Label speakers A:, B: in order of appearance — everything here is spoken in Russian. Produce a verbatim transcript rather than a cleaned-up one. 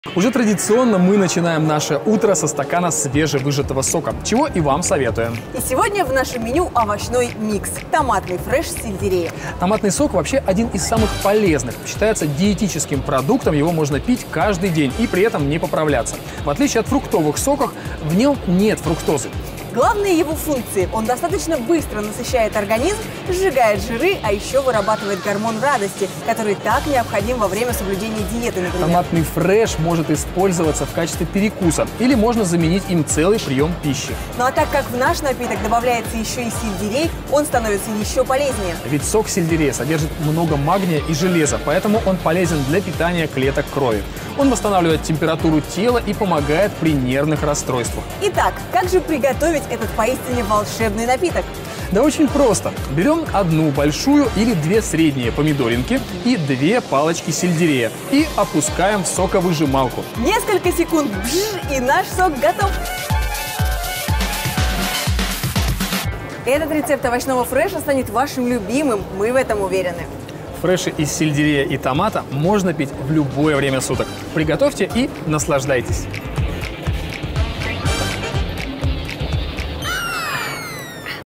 A: Уже традиционно мы начинаем наше утро со стакана свежевыжатого сока, чего и вам советуем.
B: И сегодня в нашем меню овощной микс. Томатный фреш с сельдереем.
A: Томатный сок вообще один из самых полезных. Считается диетическим продуктом, его можно пить каждый день и при этом не поправляться. В отличие от фруктовых соков, в нем нет фруктозы.
B: Главные его функции – он достаточно быстро насыщает организм, сжигает жиры, а еще вырабатывает гормон радости, который так необходим во время соблюдения диеты, например.
A: Томатный фреш может использоваться в качестве перекуса или можно заменить им целый прием пищи.
B: Ну а так как в наш напиток добавляется еще и сельдерей, он становится еще полезнее.
A: Ведь сок сельдерея содержит много магния и железа, поэтому он полезен для питания клеток крови. Он восстанавливает температуру тела и помогает при нервных расстройствах.
B: Итак, как же приготовить этот поистине волшебный напиток?
A: Да очень просто. Берем одну большую или две средние помидоринки и две палочки сельдерея и опускаем в соковыжималку.
B: Несколько секунд, бжж, и наш сок готов. Этот рецепт овощного фреша станет вашим любимым, мы в этом уверены.
A: Фреши из сельдерея и томата можно пить в любое время суток. Приготовьте и наслаждайтесь.